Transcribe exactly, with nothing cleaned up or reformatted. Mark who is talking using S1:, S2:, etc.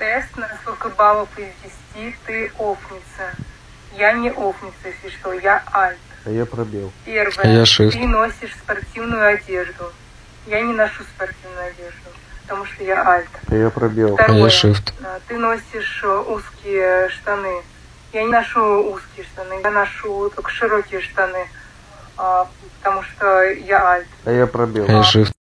S1: тест на сколько баллов из десяти ты офница. Я не офница, если что, я альт.
S2: А я пробел.
S1: Первое.
S3: А я shift.
S1: Ты носишь спортивную одежду. Я не ношу спортивную одежду, потому что я альт.
S2: А я пробел.
S1: Второе.
S3: А я shift.
S1: Ты носишь узкие штаны. Я не ношу узкие штаны, я ношу только широкие штаны, потому что я альт.
S2: А я пробел.
S3: А я shift.